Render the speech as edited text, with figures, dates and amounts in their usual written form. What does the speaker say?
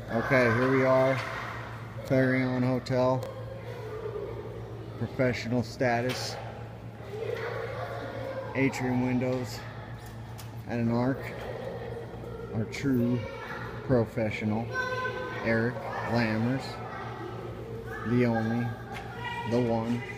Okay, here we are, Clarion Hotel, professional status, atrium windows, and an arc. Our true professional, Eric Lammers, the only, the one.